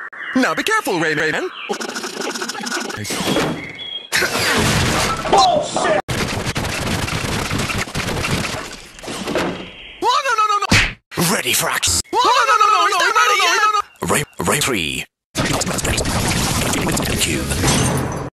Now be careful, Rayman. Bullshit! Ready for action. No, he's not ready yet. Ray 3. Cube.